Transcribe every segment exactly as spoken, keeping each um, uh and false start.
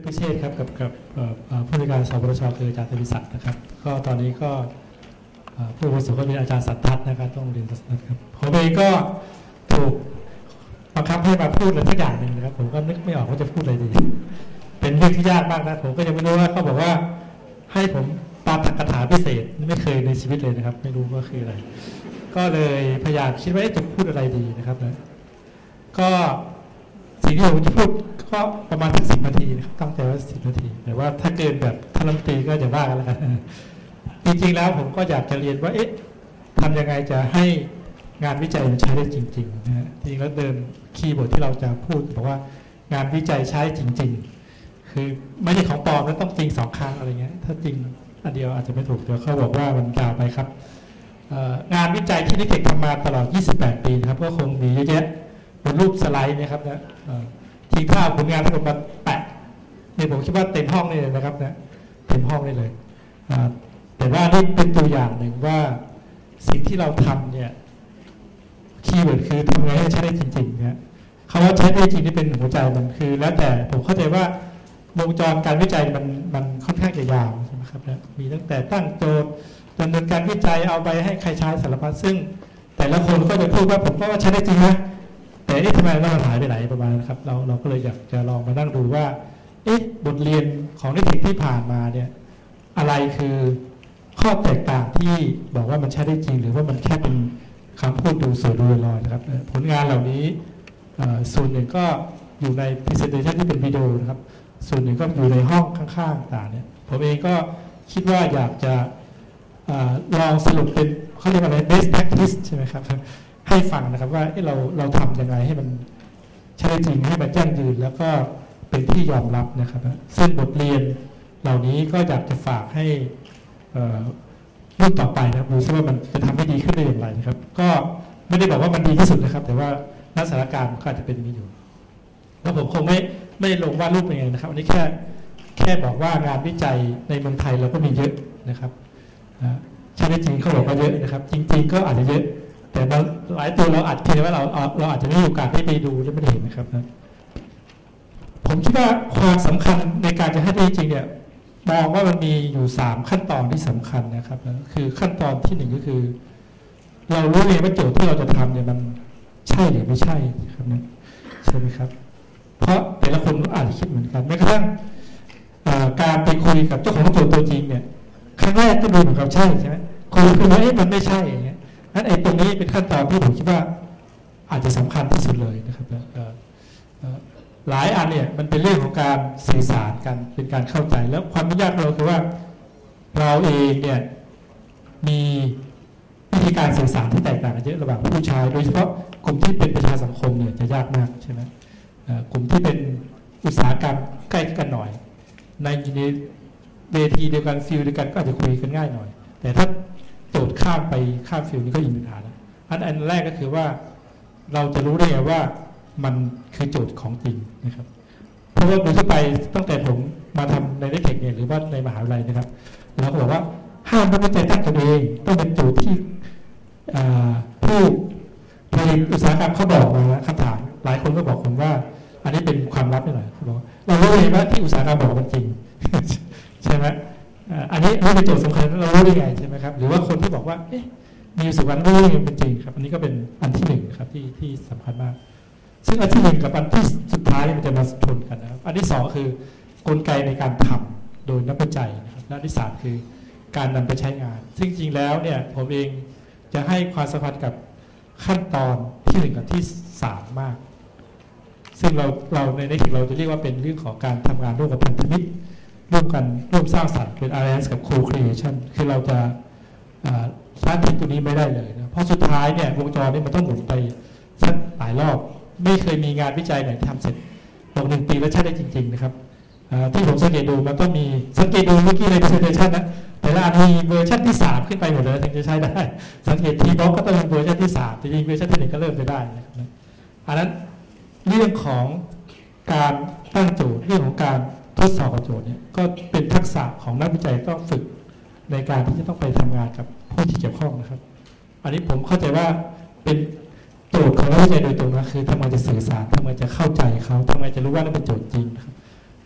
พิเชษครับกับกับผู้บริการสปรชคืออาจารย์ธวิศักดิ์นะครับก็ตอนนี้ก็ผู้บริสุทธิ์ก็เป็นอาจารย์สัตทัศน์นะครับต้องเรียนสัตทัศน์ครับผมเองก็ถูกบังคับให้มาพูดอะไรสักอย่างหนึ่งนะครับผมก็นึกไม่ออกว่าจะพูดอะไรดีเป็นเรื่องที่ยากมากนะผมก็ยังไม่รู้ว่าเขาบอกว่าให้ผมปาฐกถาพิเศษไม่เคยในชีวิตเลยนะครับไม่รู้ว่าคืออะไรก็เลยพยายามคิดว่าจะพูดอะไรดีนะครับนะก็สิ่งที่ผมจะพูดก็ประมาณสักสิบนาทีนะครับตั้งใจว่าสิบนาทีแต่ว่าถ้าเกินแบบท่านรัฐมนตรีก็จะว่ากันแล้วกันจริงๆแล้วผมก็อยากจะเรียนว่าเอ๊ะทำยังไงจะให้งานวิจัยมันใช้ได้จริงๆนะฮะจริงแล้วเดินคีย์บอร์ดที่เราจะพูดบอกว่างานวิจัยใช้จริงๆคือไม่ใช่ของปลอมแล้วต้องจริงสองครั้งอะไรเงี้ยถ้าจริงอันเดียวอาจจะไม่ถูกเดี๋ยวเขาบอกว่ามันยาวไปครับงานวิจัยที่นิเทคทำมาตลอดยี่สิบแปดปีนะครับก็คงมีเยอะแยะบนรูปสไลด์นะครับนะทีถ้าผลงานทั้งหมดมาแปะเนี่ยผมคิดว่าเต็มห้องนี่เลยนะครับนะเต็มห้องนี่เลยแต่ว่านี่เป็นตัวอย่างหนึ่งว่าสิ่งที่เราทำเนี่ยคีย์เวิร์ดคือทำไงให้ใช้ได้จริงๆนะคำว่าใช้ได้จริงที่เป็นหัวใจมันคือแล้วแต่ผมเข้าใจว่าวงจรการวิจัยมันมันค่อนข้างจะยาวใช่ไหมครับนะมีตั้งแต่ตั้งโจทย์ดำเนินการวิจัยเอาไปให้ใครใช้สารพัดซึ่งแต่ละคนก็จะพูดว่าผมก็ว่าใช้ได้จริงนะแต่นี่ทำไมมันหายไปไหนประมาณนะครับเราเราก็เลยอยากจะลองมานั่งดูว่าเอ๊ะบทเรียนของนิเทคที่ผ่านมาเนี่ยอะไรคือข้อแตกต่างที่บอกว่ามันใช้ได้จริงหรือว่ามันแค่เป็นคำพูดดูสวยดูลอยนะครับผลงานเหล่านี้ส่วนหนึ่งก็อยู่ใน presentation ที่เป็นวิดีโอนะครับส่วนหนึ่งก็อยู่ในห้องข้างๆต่างเนี่ยผมเองก็คิดว่าอยากจะลองสรุปเป็นเขาเรียกว่าอะไร best practice ใช่ไหมครับให้ฟังนะครับว่าเราเราทำยังไงให้มันใช้ได้จริงให้มันยั่งยืนแล้วก็เป็นที่ยอมรับนะครับซึ่งบทเรียนเหล่านี้ก็อยากจะฝากให้รุ่นต่อไปนะครับดูซิว่ามันจะทำให้ดีขึ้นได้อย่างไรนะครับก็ไม่ได้บอกว่ามันดีที่สุดนะครับแต่ว่าณสถานการณ์ก็อาจจะเป็นอย่างนี้อยู่แล้วผมคงไม่ไม่ลงว่ารูปเป็นไงนะครับอันนี้แค่แค่บอกว่างานวิจัยในเมืองไทยเราก็มีเยอะนะครับใช่ได้จริงเขาบอกว่าเยอะนะครับจริงๆก็อาจจะเยอะแต่หลายตัวเราอาจจะว่าเราเราอาจจะไม่มีโอกาสได้ไปดูและไม่ได้เห็นนะครับนะผมคิดว่าความสำคัญในการจะให้ได้จริงเนี่ยมองว่ามันมีอยู่สามขั้นตอนที่สำคัญนะครับนะคือขั้นตอนที่หนึ่งก็คือเรารู้เองว่าโจทย์ที่เราจะทำเนี่ยมันใช่หรือไม่ใช่ครับนะใช่ไหมครับเพราะแต่ละคนอาจจะคิดเหมือนกันแม้กระทั่งการไปคุยกับเจ้าของโจทย์ตัวจริงเนี่ยครั้งแรกก็ดูเหมือนกับใช่ใช่ไหมคุยคุยว่าเอ๊ะมันไม่ใช่อย่างเงี้ยนั้นไอ้ตรงนี้เป็นขั้นตอนที่ผมคิดว่าอาจจะสำคัญที่สุดเลยนะครับหลายอันเนี่ยมันเป็นเรื่องของการสื่อสารกันเป็นการเข้าใจแล้วความยากเราคือว่าเราเองเนี่ยมีวิธีการสื่อสารที่แตกต่างกันเยอะระหว่างผู้ชายโดยเฉพาะกลุ่มที่เป็นประชาสังคมเนี่ยจะยากมากใช่ไหมกลุ่มที่เป็นอุตสาหกรรมใกล้กันหน่อยในเวทีเดียวกันฟิลเดียวกันก็อาจจะคุยกันง่ายหน่อยแต่ถ้าโจทย์ข้ามไปข้ามฟิลนี้ก็ยิ่งมีปัญหาแล้วอันอันแรกก็คือว่าเราจะรู้ได้ไงว่ามันคือโจทย์ของจริงนะครับเพราะว่าโดยทั่วไปตั้งแต่ผมมาทำในนิเทคเนี่ยหรือว่าในมหาวิทยาลัยนะครับเราก็บอกว่าห้ามนักวิจัยตั้งตัวเองต้องเป็นโจทย์ที่ผู้ผลิตอุตสาหกรรมเขาบอกมาคำถามหลายคนก็บอกผมว่าอันนี้เป็นความลับนิดหน่อยเขาบอกเรารู้เลยว่าที่อุตสาหกรรมบอกมันจริงใช่ไหมอันนี้นี่เป็นโจทย์สำคัญเรารู้ได้ไงใช่ไหมครับหรือว่าคนที่บอกว่าเอ๊ะมีสุวรรณรู้ยังเป็นจริงครับอันนี้ก็เป็นอันที่หนึ่งครับที่ที่สำคัญมากซึ่งอันที่หนึ่งกับอันที่สุดท้ายมันจะมาชนกันนะครับอันที่สองคือกลไกในการทำโดยนักวิจัยนะครับและอันที่สามคือการนำไปใช้งานซึ่งจริงแล้วเนี่ยผมเองจะให้ความสำคัญกับขั้นตอนที่หนึ่งกับที่สามมากซึ่งเราเราในนิเทคเราจะเรียกว่าเป็นเรื่องของการทำงานร่วมกับพันธมิตรร่วมกันร่วมสร้างสรรค์เป็น alliance กับ co-creation คือเราจะสร้างทิ้งตัวนี้ไม่ได้เลยนะเพราะสุดท้ายเนี่ยวงจรนี้มันต้องหมุนไปสักหลายรอบไม่เคยมีงานวิจัยไหนทำเสร็จบอกหนึ่งปีแล้วใช้ได้จริงๆนะครับที่ผมสังเกตดูมันต้องมีสังเกตดูเมื่อกี้ใน presentation นะแต่ละอันมีเวอร์ชันที่สามขึ้นไปหมดเลยถึงจะใช้ได้สังเกตทีบล็อกก็ต้องเป็นเวอร์ชันที่สามจริงๆเวอร์ชันที่หนึ่งก็เริ่มไปได้นะครับอันนั้นเรื่องของการตั้งโจทย์เรื่องของการทดสอบโจทย์เนี่ยก็เป็นทักษะของนักวิจัยต้องฝึกในการที่จะต้องไปทำงานกับผู้ที่เกี่ยวข้องนะครับอันนี้ผมเข้าใจว่าเป็นโจทย์ของนักวิจัยโดยตรงนะคือทำไมจะสื่อสารทำไมจะเข้าใจเขาทำไมจะรู้ว่านั่นเป็นโจทย์จริงนะครับ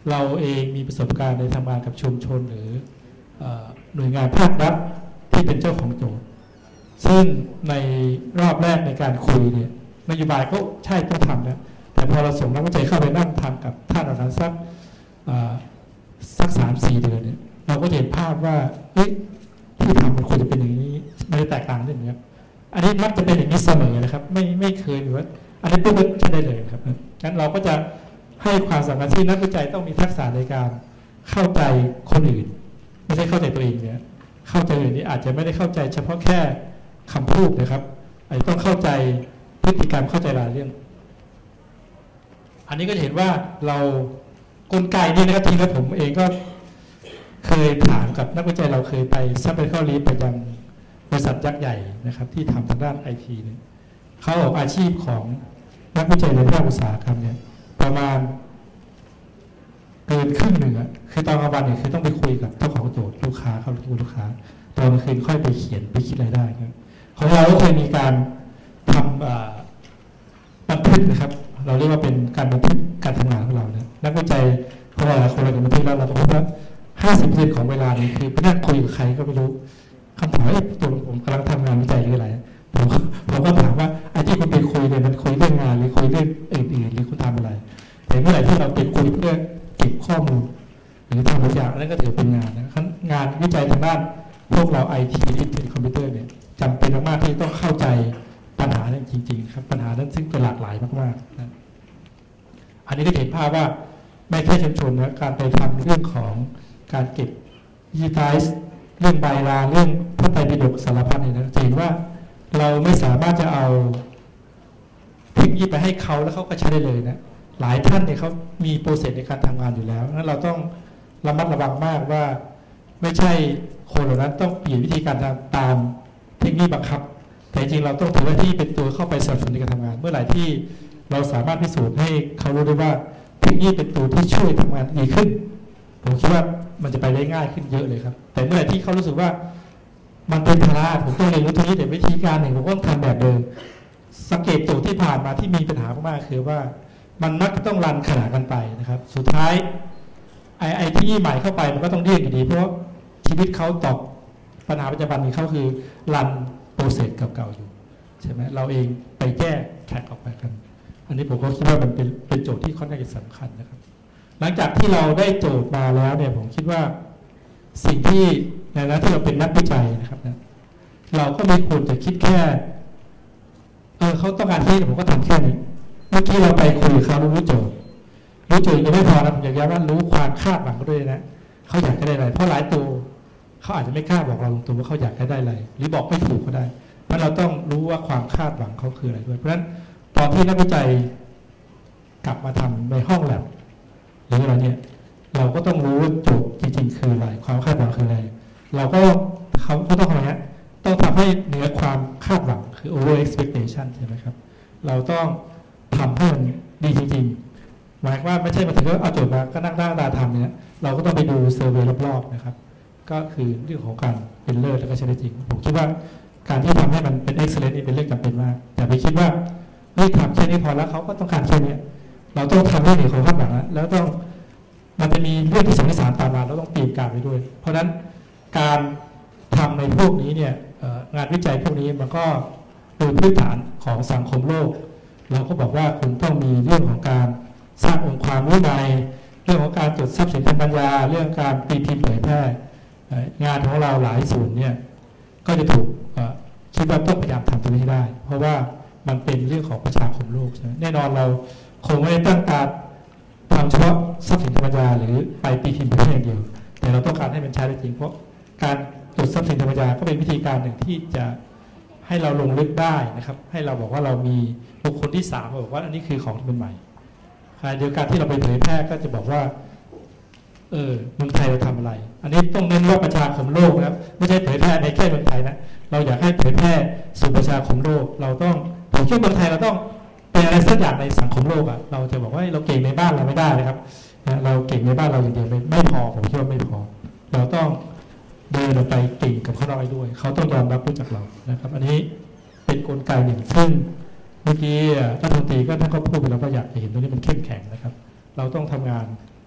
เราเองมีประสบการณ์ในทำงานกับชุมชนหรือหน่วยงานภาครัฐที่เป็นเจ้าของโจทย์ซึ่งในรอบแรกในการคุยเนี่ยนโยบายก็ใช่ต้องทำนะแต่พอเราส่งนักวิจัยเข้าไปนั่งทำกับท่านเหล่านั้นสักสักสามสี่เดือนเนี่ยเราก็เห็นภาพว่าที่ทำมันควรจะเป็นอย่างนี้ไม่ได้แตกต่างกันอย่างนี้อันนี้มักจะเป็นอย่างนี้เสมอนะครับไม่ไม่เคยหรือว่าอันนี้ปุ๊บใช้ได้เลยครับงั้นเราก็จะให้ความสำคัญที่นักวิจัยต้องมีทักษะในการเข้าใจคนอื่นไม่ใช่เข้าใจตัวเองเนี่ยเข้าใจอื่นนี้อาจจะไม่ได้เข้าใจเฉพาะแค่คำพูดนะครับอาจจะต้องเข้าใจพฤติกรรมเข้าใจรายเรื่องอันนี้ก็จะเห็นว่าเรากลไกนี้นะครับทีนี้ผมเองก็เคยถามกับนักวิจัยเราเคยไปซับไปเข้าลีไปยังบริษัทยักษ์ใหญ่นะครับที่ทำทางด้านไอทีเนี่ยเขาบอกอาชีพของนักวิจัยในภาคอุตสาหกรรมเนี่ยประมาณเกินครึ่งหนึ่งอะคือตอนกลางวันเนี่ยคือต้องไปคุยกับเจ้าของโจทย์ลูกค้าเขาคุยลูกค้าตอนกลางคืนค่อยไปเขียนไปคิดอะไรได้ครับของเราก็เคยมีการทำบันทึกนะครับเราเรียกว่าเป็นการบันทึกการทำงานของเรานะนักวิจัยพอหลายคนเราบันทึกแล้วเราก็พบว่าห้าสิบเปอร์เซ็นต์ของเวลานี้คือไปนั่งคุยกับใครก็ไม่รู้คำถามว่าตัวผมกำลังทำงานวิจัยหรืออะไรผมผมก็ถามว่าไอ้ที่คุณไปคุยเนี่ยมันคุยเรื่องงานหรือคุยเรื่องอื่นๆหรือคุณทำอะไรแต่เมื่อไหร่ที่เราไปคุยเพื่อเก็บข้อมูลหรือทำบางอย่างนั่นก็ถือเป็นงานนะงานวิจัยทางด้านพวกเราไอทีอินเทอร์เน็ตคอมพิวเตอร์เนี่ยจำเป็นมากๆที่ต้องเข้าใจปัญหานั้นจริงๆครับปัญหานั้นซึ่งเป็นหลากหลายมากๆนะอันนี้ก็เห็นภาพว่าไม่แค่ชุมชนนะการไปทำเรื่องของการเก็บดิจิทัลเรื่องใบลานเรื่องพระไตรปิฎกสารพัดเนี่ยนะเห็นว่าเราไม่สามารถจะเอาเทคโนโลยีไปให้เขาแล้วเขาก็ใช้ได้เลยนะหลายท่านเนี่ยเขามีโปรเซสในการทำงานอยู่แล้วงั้นเราต้องระมัดระวังมากว่าไม่ใช่คนเหล่านั้นต้องเปลี่ยนวิธีการทำตามเทคโนโลยีบังคับแต่จริงเราต้องถือหน้าที่เป็นตัวเข้าไปสนับสนุนในการทำงานเมื่อไหร่ที่เราสามารถพิสูจน์ให้เขารู้ได้ว่าเทคโนโลยีเป็นตัวที่ช่วยทำงานดีขึ้นผมคิดว่ามันจะไปได้ง่ายขึ้นเยอะเลยครับแต่เมื่อไหร่ที่เขารู้สึกว่ามันเป็นภาระผมต้องเรียนรู้ตรงนี้แต่วิธีการหนึ่งผมก็ต้องทำแบบเดิมสังเกตโจทย์ที่ผ่านมาที่มีปัญหามากๆคือว่ามันมักจะต้องรันขนานกันไปนะครับสุดท้ายไอไอที่ใหม่เข้าไปมันก็ต้องเรียกอยู่ดีเพราะชีวิตเขาตอบปัญหาปัจจุบันนี้เขาคือรันโปรเซสเก่าๆอยู่ใช่ไหมเราเองไปแก้แท็กออกไปกันอันนี้ผมก็คิดว่ามันเป็นเป็นโจทย์ที่ค่อนข้างจะสำคัญนะครับหลังจากที่เราได้โจทย์มาแล้วเนี่ยผมคิดว่าสิ่งที่ในฐานะที่เราเป็นนักวิจัยนะครับนะเราก็ไม่ควรจะคิดแค่เออเขาต้องการที่ผมก็ทำแค่นี้เมื่อกี้เราไปคุยกับเขารู้โจทย์รู้โจทย์ยังไม่พอนะผมอยากย้ำว่ารู้ความคาดหวังเขาด้วยนะเขาอยากได้อะไรเพราะหลายตัวเขาอาจจะไม่กล้าบอกเราตรงๆว่าเขาอยากได้อะไรหรือบอกไม่ถูกก็ได้เพราะเราต้องรู้ว่าความคาดหวังเขาคืออะไรด้วยเพราะฉะนั้นตอนที่นักวิจัยกลับมาทำในห้องแลบหรืออะไรเนี่ยเราก็ต้องรู้ว่าโจทย์จริงๆคืออะไรความคาดหวังคืออะไรเราก็เขาก็ต้องทำอะไรฮะต้องทำให้เหนือความคาดหวังคือ over expectation ใช่ไหมครับเราต้องทำให้มันดีจริงๆหมายว่าไม่ใช่มาถึงก็เอาโจทย์มาก็นั่งด้านตาทำเนี่ยเราก็ต้องไปดูเซอร์เวย์รอบๆนะครับก็คือเรื่องของการเป็นเลิศแล้วก็ใช้ได้จริงผมคิดว่าการที่ทำให้มันเป็น excellent นี่เป็นเรื่องจำเป็นมากแต่ไปคิดว่าเฮ้ยทำแค่นี้พอแล้วเขาก็ต้องการแค่นี้เราต้องทำให้เหนือความคาดหวังแล้วต้องมันจะมีเรื่องที่สองที่สามตามมาเราต้องเตรียมการไว้ด้วยเพราะฉะนั้นการทำในพวกนี้เนี่ยงานวิจัยพวกนี้มันก็โดยพื้นฐานของสังคมโลกเราก็บอกว่าคุณต้องมีเรื่องของการสร้างองค์ความรู้ใหม่เรื่องของการจดทรัพย์สินทางปัญญาเรื่องการตีพิมพ์เผยแพร่งานของเราหลายส่วนเนี่ยก็จะถูกคิดว่าต้องพยายามทำตรงนี้ให้ได้เพราะว่ามันเป็นเรื่องของประชาคมโลกใช่ไหมแน่นอนเราคงไม่ได้ตั้งการทำเฉพาะทรัพย์สินทางปัญญาหรือไปตีพิมพ์เผยแพร่อย่างเดียวแต่เราต้องการให้มันใช้ได้จริงเพราะการจดทรัพย์สินทางปัญญาก็เป็นวิธีการหนึ่งที่จะให้เราลงลึกได้นะครับให้เราบอกว่าเรามีบุคคลที่สามบอกว่าอันนี้คือของที่เป็นใหม่เดียวกันที่เราไปเผยแพร่ก็จะบอกว่าเออเมืองไทยเราทำอะไรอันนี้ต้องเน้นว่าประชาคมโลกนะครับไม่ใช่เผยแพร่ในแค่เมืองไทยนะเราอยากให้เผยแพร่สู่ประชาคมโลกเราต้องผมคิดว่าเมืองไทยเราต้องเป็นอะไรสักอย่างในสังคมโลกอ่ะเราจะบอกว่าเราเก่งในบ้านเราไม่ได้นะครับเราเก่งในบ้านเราอย่างเดียวไม่พอผมคิดว่าไม่พอเราต้องเดินไปเก่งกับเขาด้วยด้วยเขาต้องยอมรับรู้จักเรานะครับอันนี้เป็นกลไกหนึ่งซึ่งเมื่อกี้รัฐมนตรีก็ท่านก็พูดไปแล้วว่าอยากเห็นตรงนี้มันเข้มแข็งนะครับเราต้องทำงาน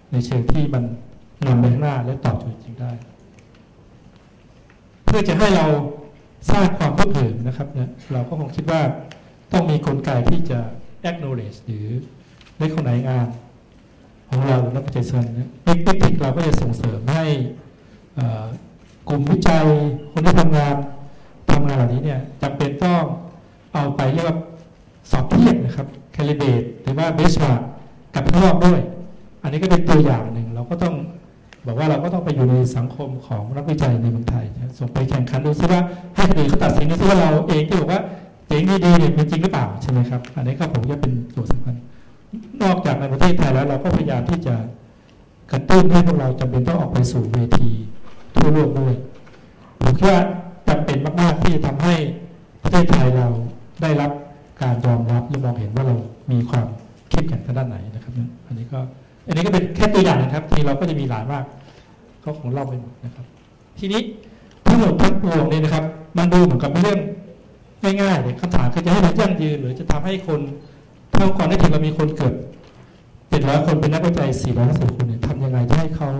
ในเชิงที่มันนำไปข้างหน้าและตอบโจทย์จริงได้เพื่อจะให้เราสร้างความเพิ่มนะครับเนี่ยเราก็คงคิดว่าต้องมีกลไกที่จะ acknowledge หรือ recognize งานของเราและประชาชนเนี่ยเอ็กติกเราก็จะส่งเสริมให้กลุ่มวิจัยคนที่ทำงานทำงานเหล่านี้เนี่ยจำเป็นต้องเอาไปเรียกว่าสอบเทียบนะครับ calibrate หรือว่า benchmark กับข้างนอกด้วยอันนี้ก็เป็นตัวอย่างหนึ่งเราก็ต้องบอกว่าเราก็ต้องไปอยู่ในสังคมของนักวิจัยในเมืองไทยส่งไปแข่งขันดูซิว่าให้คนอื่นเขาตัดสินดูซิว่าเราเองที่บอกว่าเจ๋งดีๆเนี่ยเป็นจริงหรือเปล่าใช่ไหมครับอันนี้ก็ผมจะเป็นตัวสำคัญนอกจากในประเทศไทยแล้วเราก็พยายามที่จะกระตุ้นให้พวกเราจำเป็นต้องออกไปสู่เวทีทั่วโลกด้วยผมคิดว่าจำเป็นมากๆที่จะทำให้ประเทศไทยเราได้รับการยอมรับและมองเห็นว่าเรามีความเข้มแข็งทางด้านไหนนะครับอันนี้ก็อันนี้ก็เป็นแค่ตัวอย่างนะครับที่เราก็จะมีหลายมากก็ของเราไปหมดนะครับทีนี้ทั้งหมดทั้งปวงนี่นะครับมันดูเหมือนกับเรื่องง่ายๆเลยคำถามคือจะให้มันยั่งยืนหรือจะทำให้คนเท่าก่อนได้ถึงเรามีคนเกิดเจ็ดร้อยคนเป็นนักวิจัยสี่ร้อยห้าสิบคนเนี่ยทำยังไงจะให้เขา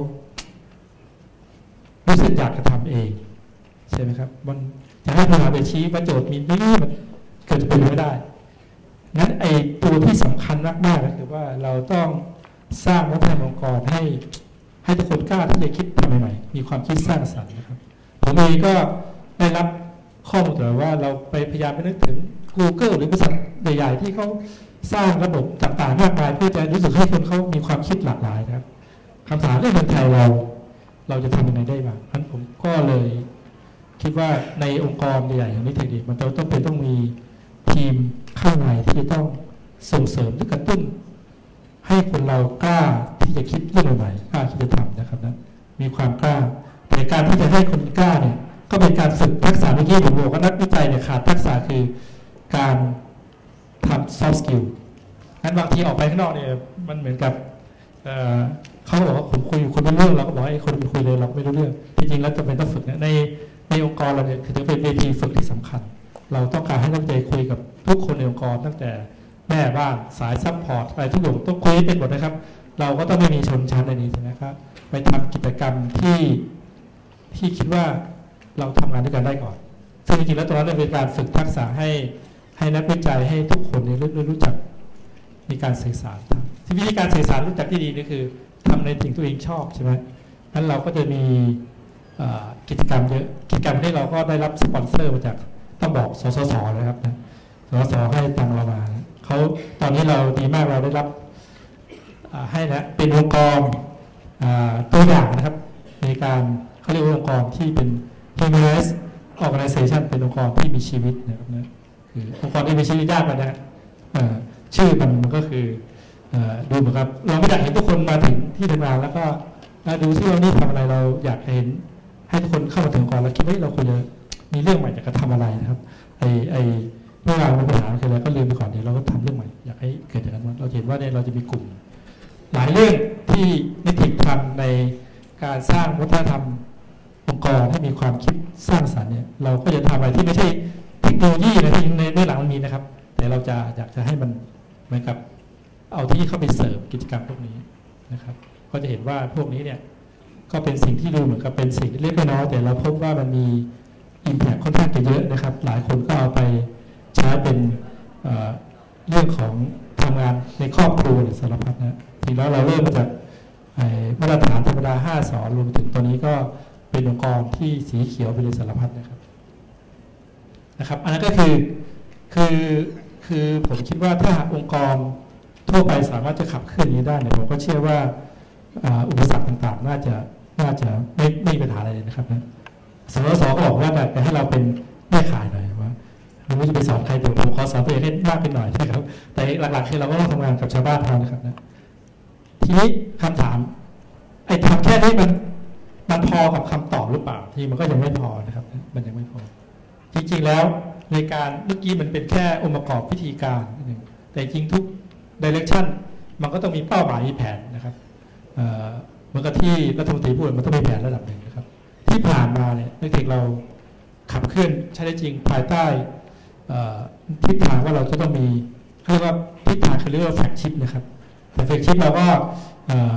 รู้สึกอยากจะทำเองใช่ไหมครับมันจะให้พยายามไปชี้ว่าโจทย์มีนี่มันเกิดเป็นไม่ได้งั้นไอ้ตัวที่สำคัญมากๆก็คือว่าเราต้องสร้างวัฒนธรรมองค์กรให้ให้ทุกคนกล้าที่จะคิดทำใหม่ๆมีความคิดสร้างสรรค์นะครับผมเองก็ได้รับข้อมูลแต่ว่าเราไปพยายามไปนึกถึง Google หรือบริษัทใหญ่ๆที่เขาสร้างระบบต่างๆมากมายเพื่อจะรู้สึกให้คนเขามีความคิดหลากหลายนะครับคำถามเรื่องเมืองไทยเราเราจะทำยังไงได้บ้างนั้นผมก็เลยคิดว่าในองค์กรใหญ่ๆอย่างนี้เทคนิคมันต้องเป็นต้องมีทีมข้างในที่จะต้องส่งเสริมหรือกระตุ้นให้คนเรากล้าที่จะคิดเรื่องใหม่ๆกล้าที่จะทำนะครับนะมีความกล้าแต่การที่จะให้คนกล้าเนี่ยก็เป็นการฝึกทักษะเมื่อกี้ผมบอกว่านักวิจัยเนี่ยขาดทักษะคือการทำ soft skill งั้นบางทีออกไปข้างนอกเนี่ยมันเหมือนกับ เ, เขาบอกว่าผมคุยคนไม่รู้เรื่องเราก็บอกให้คนไปคุยเลยเราไม่รู้เรื่องจริงๆแล้วจะเป็นต้องฝึกในในองค์กรเราเนี่ยคือถือเป็นเวทีฝึกที่สำคัญเราต้องการให้นักวิจัยคุยกับทุกคนในองค์กรตั้งแต่แม่บ้านสายซัพพอร์ตอะไรทุกอย่างต้องคุยเป็นหมดนะครับเราก็ต้องไม่มีชนชั้นในนี้ใช่ไหมครับไปทำกิจกรรมที่ที่คิดว่าเราทำงานด้วยกันได้ก่อนซึ่งจริงๆแล้วตรงนั้นเป็นการฝึกทักษะให้ให้นักวิจัยให้ทุกคนในรู้รู้จักมีการสื่อสารที่วิธีการสื่อสารรู้จักที่ดีนี่คือทำในสิ่งตัวเองชอบใช่ไหมงั้นเราก็จะมีกิจกรรมเยอะกิจกรรมที่เราก็ได้รับสปอนเซอร์มาจากต้องบอกสสสนะครับนะสสสให้ตังเรามาเขาตอนนี้เราดีมากเราได้รับให้นะเป็นองค์กรตัวอย่างนะครับในการเขาเรียกว่าองค์กรที่เป็น humanized organization เป็นองค์กรที่มีชีวิตนะครับนะคือองค์กรที่มีชีวิตยากไปนะชื่อมันมันก็คือดูเหมือนกับเราไม่อยากเห็นทุกคนมาถึงที่ทำงานแล้วก็ดูที่เรานี่ทำอะไรเราอยากเห็นให้ทุกคนเข้ามาถึงองค์กรแล้วคิดว่าเราควรจะมีเรื่องใหม่อยากจะทำอะไรนะครับไอไอเมื่อเรามีปัญหาคืออะไรก็ลืมไปก่อนเดี๋ยวเราก็ทำเรื่องใหม่อยากให้เกิดจากนั้นเราเห็นว่าเนี่ยเราจะมีกลุ่มหลายเรื่องที่นิติทำในการสร้างวัฒนธรรมองค์กรให้มีความคิดสร้างสรรค์เนี่ยเราก็จะทำอะไรที่ไม่ใช่เทคโนโลยีนะที่ในเบื้องหลังมันมีนะครับแต่เราจะอยากจะให้มันเหมือนกับเอาที่เข้าไปเสริมกิจกรรมพวกนี้นะครับก็จะเห็นว่าพวกนี้เนี่ยก็เป็นสิ่งที่ดูเหมือนกับเป็นสิ่งเล็กน้อยแต่เราพบว่ามันมีอิมแพคค่อนข้างจะเยอะนะครับหลายคนก็เอาไปใช้เป็น เ, เรื่องของทำงานในครอบครัวสารพัดนะทีแล้วเราเริ่มมาจากมาตรฐานธรรมดาห้าสอนรวมถึงตอนนี้ก็เป็นองค์กรที่สีเขียวไปเลยสารพัดนะครับนะครับอันนั้นก็คือคือคือผมคิดว่าถ้าองค์กรทั่วไปสามารถจะขับเคลื่อนนี้ได้เนี่ยผมก็เชื่อว่าอุปสรรคต่างๆน่าจะน่าจะไม่ไม่มีปัญหาอะไรเลยนะครับนะสสสก็บอกว่าอยากจะให้เราเป็นแม่ขายหน่อยว่าเราไม่จะไปสอนใครเดี๋ยวผมขอสอนตัวเองให้มากขึ้นหน่อยนะครับแต่หลักๆคือเราก็ต้องทำงานกับชาวบ้านเขานะครับนะทีนี้คำถามไอ้ทำแค่นี้มันมันพอกับคำตอบหรือเปล่าที่มันก็ยังไม่พอนะครับมันยังไม่พอจริงๆแล้วในการเมื่อกี้มันเป็นแค่องค์ประกอบพิธีการแต่จริงทุกดิเรกชันมันก็ต้องมีเป้าหมายมีแผนนะครับเหมือนกับที่รัฐมนตรีพูดมันต้องมีแผนระดับหนึ่งนะครับที่ผ่านมาเนี่ยเด็กๆเราขับเคลื่อนใช้ได้จริงภายใต้ทิศทางว่าเราจะต้องมีเรียกว่าทิศทางคือเรียกว่าแฟกชิปนะครับแต่แฟกชิปเราก็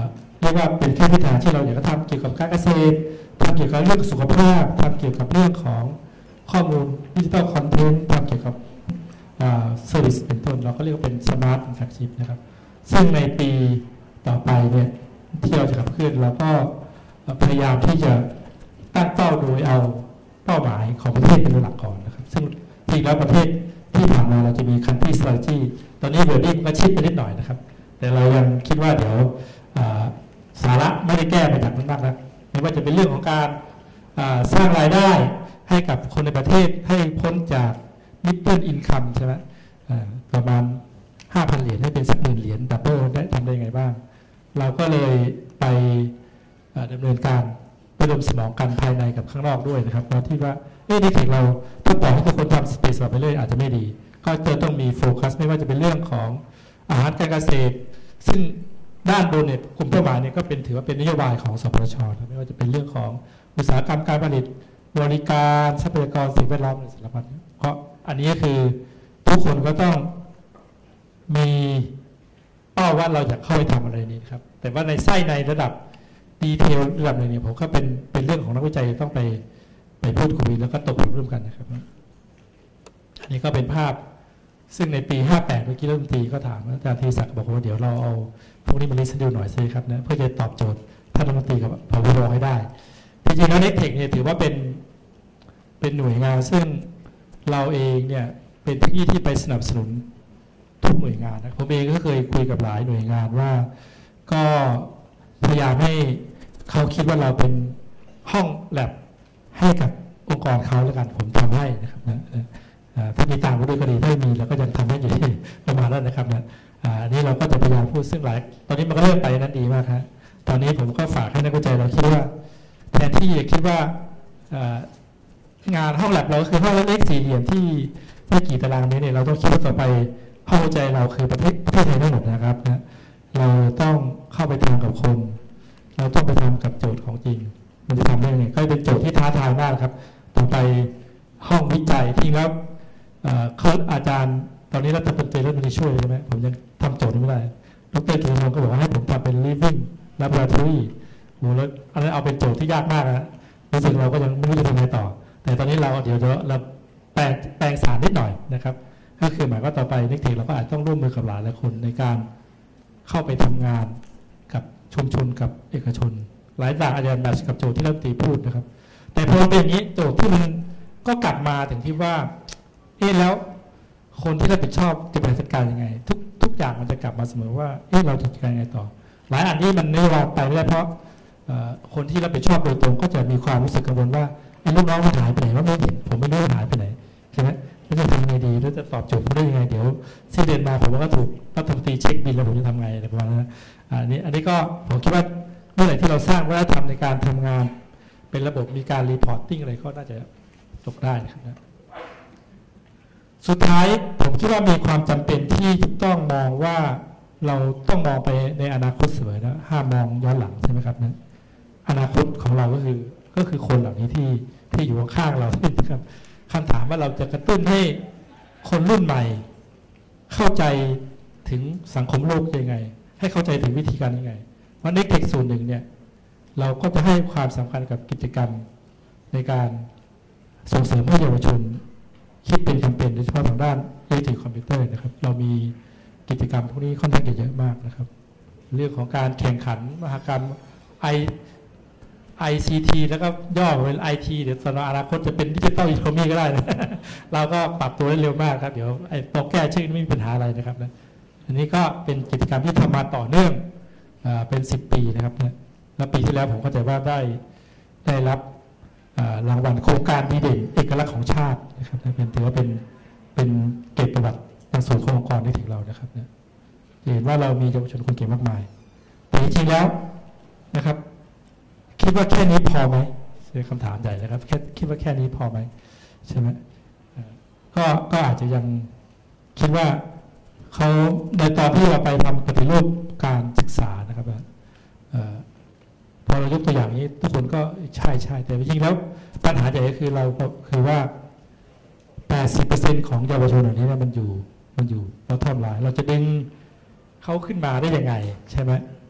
เรียกว่าเป็นแค่พื้นฐานที่เราอยากจะทำเกี่ยวกับการเกษตรทำเกี่ยวกับเรื่องสุขภาพทำเกี่ยวกับเรื่องของข้อมูลดิจิทัลคอนเทนต์ทำเกี่ยวกับเซอร์วิสเป็นต้นเราก็เรียกว่าเป็นสมาร์ทอินฟราสตรัคเจอร์นะครับซึ่งในปีต่อไปเนี่ยที่เราจะขับเคลื่อนเราก็พยายามที่จะตั้งเป้าโดยเอาเป้าหมายของประเทศเป็นหลักก่อนนะครับซึ่งจริงแล้วประเทศที่ผ่านมาเราจะมี country strategy ตอนนี้เดี๋ยวนี้ก็ชิดไปนิดหน่อยนะครับแต่เรายังคิดว่าเดี๋ยวสาระไม่ได้แก้ไปจากนั้นมากนะไม่ว่าจะเป็นเรื่องของการสร้างรายได้ให้กับคนในประเทศให้พ้นจาก middle income ใช่ไหมประมาณ ห้าพัน เหรียญให้เป็นสักหมื่นเหรียญดับเบิลได้ทำได้ไงบ้างเราก็เลยไปดำเนินการระดมสมองกันภายในกับข้างนอกด้วยนะครับเราที่ว่าเอ๊ะในถึงเราถ้าปล่อยให้ทุกคนทำสเปซไปเรื่อยอาจจะไม่ดีก็จะต้องมีโฟกัสไม่ว่าจะเป็นเรื่องของอาหารการเกษตรซึ่งด้านโดเนทกลุ่มเป้าหมายเนี่ยก็เป็นถือว่าเป็นนโยบายของสปช.ไม่ว่าจะเป็นเรื่องของอุตสาหกรรมการผลิตบริการทรัพยากรสิ่งแวดล้อมสารพัดเพราะอันนี้คือทุกคนก็ต้องมีเป้าว่าเราอยากเข้าไปทำอะไรนี้ครับแต่ว่าในไส้ในระดับดีเทลระดับหนึ่งเนี่ยผมก็เป็นเป็นเรื่องของนักวิจัยต้องไปไปพูดคุยแล้วก็ตกผลึกร่วมกันนะครับอันนี้ก็เป็นภาพซึ่งในปีห้าแปดเมื่อกี้รัฐมนตรีก็ถามอาจารย์ธีรศักดิ์บอกว่าเดี๋ยวเราเอาพวกนี้มาลิสต์ดูหน่อยสิครับนะเพื่อจะตอบโจทย์ท่านรัฐมนตรีกับพบให้ได้จริงๆแล้วเน็กเทคเนี่ยถือว่าเป็นเป็นหน่วยงานซึ่งเราเองเนี่ยเป็นที่ที่ไปสนับสนุนทุกหน่วยงานนะผมเองก็เคยคุยกับหลายหน่วยงานว่าก็พยายามให้เขาคิดว่าเราเป็นห้องแลบให้กับองค์กรเขาแล้วกันผมทำให้นะครับนะถ้ามีตามก็ด้วยก็ดีถ้าไม่มีเราก็ยังทำให้อยู่ที่ประมาณนั้นนะครับนะอันนี้เราก็จะพยายามพูดซึ่งหลายตอนนี้มันก็เริ่มไปนั้นดีมากครับตอนนี้ผมก็ฝากให้นักวิจัยเราคิดว่าแทนที่จะคิดว่างานห้องแลบเราคือห้องเล็กๆสี่เหลี่ยมที่ไม่กี่ตารางเมตรเนี่ยเราต้องคิดว่าต่อไปห้องวิจัยเราคือประเทศประเทศไทยทั้งหมดนะครับนะเราต้องเข้าไปทำกับคนเราต้องไปทำกับโจทย์ของจริงมันจะทำได้ยังไงก็เป็นโจทย์ที่ท้าทายมากครับต่อไปห้องวิจัยที่แล้วเขาอาจารย์ตอนนี้รัฐมนตรีรัฐมนตรีช่วยใช่ไหมผมยังทำโจทย์นี้ไม่ได้ดรกิติพงศ์ก็บอกว่าให้ผมทำเป็น living laboratory โหแล้วอันนั้นเอาเป็นโจทย์ที่ยากมากนะรู้สึกเราก็ยังไม่รู้จะทำไงต่อแต่ตอนนี้เราเดี๋ยวเราแปลงแปลงสารนิดหน่อยนะครับก็คือหมายว่าต่อไปนิกเทคเราก็อาจต้องร่วมมือกับหลายหลายคนในการเข้าไปทำงานกับชุมชนกับเอกชนหลายอย่างอาจจะแมทช์กับโจทย์ที่รัฐมนตรีพูดนะครับแต่พอเป็นอย่างนี้โจทย์ที่มันก็กลับมาถึงที่ว่าเอ๊ะแล้วคนที่รับผิดชอบจะบริหารจัดการยังไงทุกทุกอย่างมันจะกลับมาเสมอว่าเอ๊ะเราจะจัดการยังไงต่อหลายอันนี้มันไม่ว่าไปไม่ได้เพราะคนที่รับผิดชอบโดยตรงก็จะมีความรู้สึกกังวลว่าไอ้ลูกน้องมันหายไปไหนว่าไม่เห็นผมไม่รู้หายไปไหนใช่ไหมแล้วจะทำยังไงดีแล้วจะตอบโจทย์เขาได้ยังไงเดี๋ยวสิ้นเดือนมาผมก็ถูกรัฐมนตรีเช็คบิลแล้วผมจะทำไงอะไรประมาณนั้นอันนี้อันนี้ก็ผมคิดว่าเมื่อไหร่ที่เราสร้างวัฒนธรรมในการทำงานเป็นระบบมีการรีพอร์ตติ้งอะไรก็น่าจะจบได้นะครับสุดท้ายผมคิดว่ามีความจำเป็นที่ต้องมองว่าเราต้องมองไปในอนาคตเสมอนะห้ามมองย้อนหลังใช่ไหมครับนะอนาคตของเราก็คือก็คือคนเหล่านี้ที่ที่อยู่ข้างเราครับคำถามว่าเราจะกระตุ้นให้คนรุ่นใหม่เข้าใจถึงสังคมโลกยังไงให้เข้าใจถึงวิธีการยังไงเพราะในเทคส่วนหนึ่งเนี่ยเราก็จะให้ความสำคัญกับกิจกรรมในการส่งเสริมให้เยาวชนคิดเป็นแคมเปญโดยเฉพาะทางด้านอิเล็กทรอนิกส์คอมพิวเตอร์นะครับเรามีกิจกรรมพวกนี้ค่อนข้างเยอะมากนะครับเรื่องของการแข่งขันมหกรรม I ไอ ซี ที แล้วก็ย่อเป็น ไอ ที เดี๋ยวตอนอนาคตจะเป็นดิจิตอลอีโคโนมีก็ได้นะเราก็ปรับตัวได้เร็วมากครับเดี๋ยวไอ้ตัวแก้ชื่อไม่มีปัญหาอะไรนะครับนะอันนี้ก็เป็นกิจกรรมที่ทำมาต่อเนื่องเป็นสิบปีนะครับนะแล้วปีที่แล้วผมก็จะว่าได้ได้รับรางวัลโครงการดีเด่นเอกลักษณ์ของชาตินะครับเป็นถือว่าเป็นเป็นเกียรติประวัติในส่วนขององค์กรที่ถึงเรานะครับนะเห็นว่าเรามีเยาวชนคนเก่งมากมายแต่จริงๆแล้วนะครับคิดว่าแค่นี้พอไหมเป็นคำถามใหญ่นะครับแค่คิดว่าแค่นี้พอไหมใช่ไหมก็ก็อาจจะยังคิดว่าเขาในตอนที่เราไปทำปฏิรูปการศึกษานะครับพอเรายกตัวอย่างนี้ทุกคนก็ใช่ใช่แต่จริงๆแล้วปัญหาใหญ่ก็คือเราคือว่า แปดสิบเปอร์เซ็นต์ ของเยาวชนเหล่านี้มันอยู่มันอยู่เราทำลายเราจะดึงเขาขึ้นมาได้ยังไงใช่ไหมพ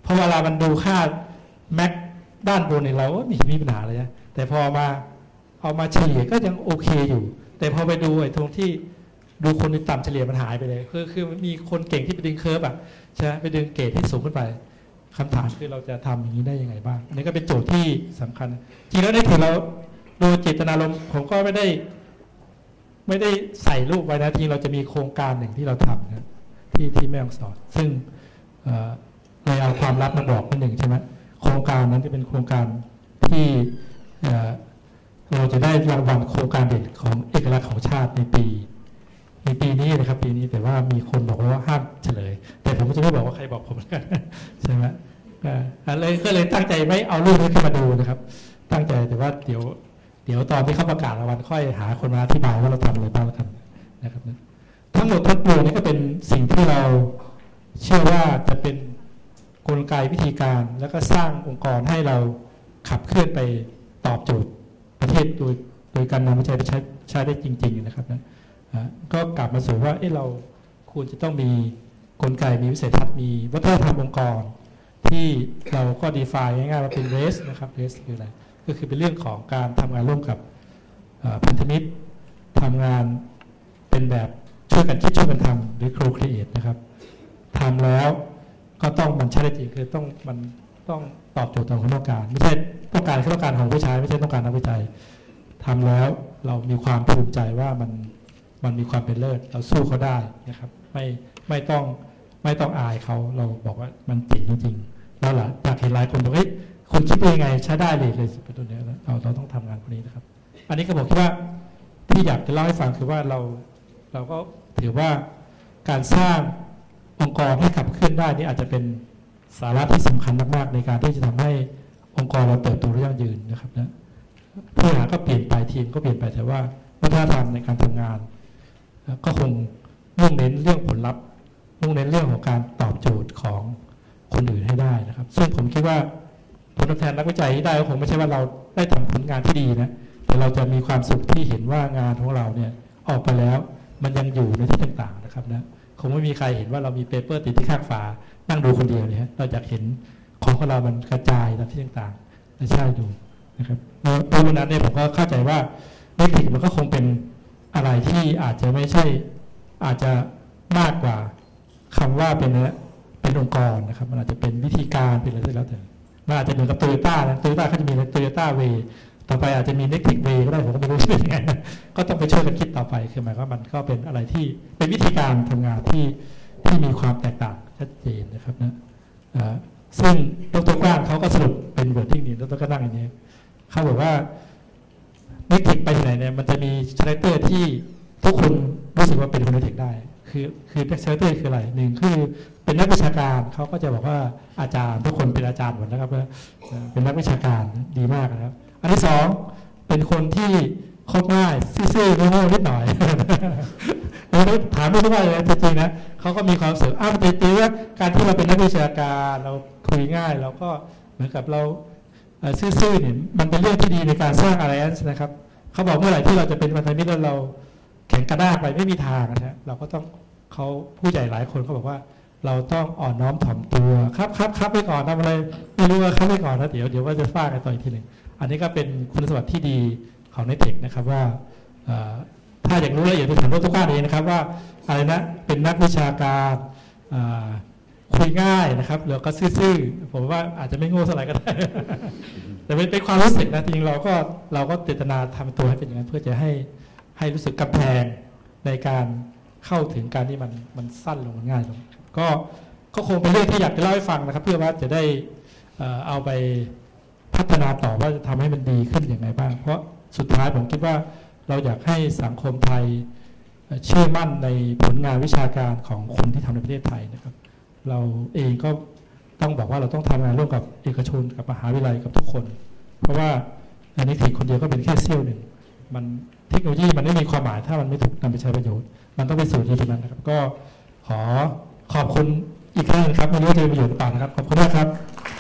ราะเวลามันดูค่าแม็กด้านบนเนี่ยเราก็ไม่มีปัญหาเลยนะแต่พอมาเอามาเฉลี่ยก็ยังโอเคอยู่แต่พอไปดูไอ้ตรงที่ดูคนที่ต่ำเฉลี่ยมันหายไปเลยคือคือมีคนเก่งที่ไปดึงเคิร์ฟอ่ะใช่ไหมไปดึงเกรดที่สูงขึ้นไปคำถามคือเราจะทำอย่างนี้ได้ยังไงบ้างอันนี้ก็เป็นโจทย์ที่สำคัญจริงแล้วในถึงเราโดยเจตนารมณ์ผมก็ไม่ได้ไม่ได้ใส่รูปไว้นะทีเราจะมีโครงการหนึ่งที่เราทำนะที่ที่แม่ฮ่องสอนซึ่งเราเอาความลับมาบอกนิดหนึ่งใช่ไหมโครงการนั้นจะเป็นโครงการที่เราจะได้รางวัลโครงการเด่นของเอกลักษณ์ของชาติในปีในปีนี้นะครับปีนี้แต่ว่ามีคนบอกว่าห้ามเฉลยแต่ผมจะไม่บอกว่าใครบอกผมกันใช่ไหมอะไรก็เลยตั้งใจไม่เอารูปนี้ขึ้นมาดูนะครับตั้งใจแต่ว่าเดี๋ยวเดี๋ยวตอนที่เขาประกาศรางวัลค่อยหาคนมาอธิบายว่าเราทำอะไรบ้างแล้วกันนะครับทั้งหมดทั้งปวงนี้ก็เป็นสิ่งที่เราเชื่อว่าจะเป็นกลไกวิธีการแล้วก็สร้างองค์กรให้เราขับเคลื่อนไปตอบโจทย์ประเทศโดยโดยการนำวิจัยไปใช้ใช้ได้จริงๆนะครับนะก็กลับมาสู่ว่าเอ๊ะเราควรจะต้องมีกลไกมีวิสัยทัศน์มีวัฒนธรรมองค์กรที่เราก็ define ง่ายๆว่าเป็น race นะครับ race คืออะไรก็คือเป็นเรื่องของการทำงานร่วมกับพันธมิตรทำงานเป็นแบบช่วยกันคิดช่วยกันทำหรือ co-create นะครับทำแล้วก็ต้องมันใช้ได้จริงคือต้องมันต้องตอบโจทย์ต่อความต้องการไม่ใช่ต้องการแค่ต้องการของผู้ใช้ไม่ใช่ต้องการนักวิจัยทำแล้วเรามีความภูมิใจว่ามันมันมีความเป็นเลิศเราสู้เขาได้นะครับไม่ไม่ต้องไม่ต้องอายเขาเราบอกว่ามันจริงจริงแล้วล่ะอยากเห็นหลายคนบอกเฮ้ยคุณคิดยังไงใช้ได้เลยเลยเป็นตัวนี้เราเราต้องทำงานคนนี้นะครับอันนี้ก็บอกว่าที่อยากจะเล่าให้ฟังคือว่าเราเราก็ถือว่าการสร้างองค์กรให้ขับเคลื่อนได้นี่อาจจะเป็นสาระที่สำคัญมากๆในการที่จะทำให้องค์กรเราเติบโตและยั่งยืนนะครับนะผู้บริหารก็เปลี่ยนไปทีมก็เปลี่ยนไปแต่ว่าวัฒนธรรมในการทำงานก็คงมุ่งเน้นเรื่องผลลัพธ์มุ่งเน้นเรื่องของการตอบโจทย์ของคนอื่นให้ได้นะครับซึ่งผมคิดว่าผลตอบแทนนักวิจัยที่ได้ก็คงไม่ใช่ว่าเราได้ทำผลงานที่ดีนะแต่เราจะมีความสุขที่เห็นว่างานของเราเนี่ยออกไปแล้วมันยังอยู่ในที่ต่างๆนะครับนะคงไม่มีใครเห็นว่าเรามีเปเปอร์ติดที่ข้างฝานั่งดูคนเดียวเนี่ยเราอยากเห็นของของเรามันกระจายตามที่ต่างๆและใช่ดูนะครับเพราะฉะนั้นเนี่ยผมก็เข้าใจว่าเทคนิคมันก็คงเป็นอะไรที่อาจจะไม่ใช่อาจจะมากกว่าคำว่าเป็นเป็นองค์กรนะครับมันอาจจะเป็นวิธีการเป็นอะไรก็แล้วแต่มันอาจจะเหมือนกับโตโยต้านะโตโยต้าเขาจะมีโตโยต้าเวย์ต่อไปอาจจะมีเน็กติกเวย์ก็ได้ผมก็ไม่รู้เป็นยังไงก็ต้องไปช่วยกันคิดต่อไปคือหมายว่ามันก็เป็นอะไรที่เป็นวิธีการทำงานที่ที่มีความแตกต่างชัดเจนนะครับนะซึ่งดร.กว้างเขาก็สรุปเป็นเวิร์ดดิ้งนี่ดร.ก็นั่งอย่างนี้เขาบอกว่าเน็กติกไปที่ไหนเนี่ยมันจะมีคาแรคเตอร์ที่ทุกคนรู้สึกว่าเป็นคนเน็กติกได้คือคือคาแรคเตอร์คืออะไรหนึ่งคือเป็นนักวิชาการเขาก็จะบอกว่าอาจารย์ทุกคนเป็นอาจารย์หมดนะครับเป็นนักวิชาการดีมากนะครับอันที่สองเป็นคนที่คบง่ายซื่อๆโง่ๆนิดหน่อยถามไม่รู้ว่าอะไรจริงๆนะเขาก็มีความสุขอ้าวตีตีว่าการที่เราเป็นนักวิชาการเราคุยง่ายเราก็เหมือนกับเราซื่อๆเนี่ยมันเป็นเรื่องที่ดีในการสร้างอะไรนั่นนะครับเขาบอกเมื่อไหร่ที่เราจะเป็นพันธมิตรแล้วเราแข็งกระด้างไปไม่มีทางนะเราก็ต้องเขาผู้ใหญ่หลายคนเขาบอกว่าเราต้องอ่อนน้อมถ่อมตัวครับครับครับไปก่อนทำอะไรไม่รู้ว่าครับไปก่อนนะเดี๋ยวเดี๋ยวว่าจะฟาดกันต่ออีกทีหนึ่งอันนี้ก็เป็นคุณสมบัติที่ดีของในเทคนะครับว่าถ้าอยากรู้ละเอียดไปถามทุกท่านเองนะครับว่าอะไรนะเป็นนักวิชาการคุยง่ายนะครับแล้วก็ซื่อๆผมว่าอาจจะไม่โง่เท่าไหร่ก็ได้ แต่เป็นความรู้สึกนะจริงๆเราก็เราก็เจตนาทำตัวให้เป็นอย่างนั้นเพื่อจะให้ให้รู้สึกกำแพงในการเข้าถึงการที่มันมันสั้นลงมันง่ายลงก็ก็คงเป็นเรื่องที่อยากจะเล่าให้ฟังนะครับเพื่อว่าจะได้เอาไปพัฒนาต่อว่าจะทำให้มันดีขึ้นอย่างไรบ้างเพราะสุดท้ายผมคิดว่าเราอยากให้สังคมไทยเชื่อมั่นในผลงานวิชาการของคนที่ทำในประเทศไทยนะครับเราเองก็ต้องบอกว่าเราต้องทำงานร่วมกับเอกชนกับมหาวิทยาลัยกับทุกคนเพราะว่าอันนี้เทคคนเดียวก็เป็นแค่เสี้ยวหนึ่งมันเทคโนโลยีมันไม่มีความหมายถ้ามันไม่ถูกนำไปใช้ประโยชน์มันต้องเป็นสูตรที่ตรงนั้นนะครับก็ขอขอบคุณอีกครั้งนึงครับไม่รู้ว่าจะมีประโยชน์หรือเปล่านะครับขอบคุณมากครับ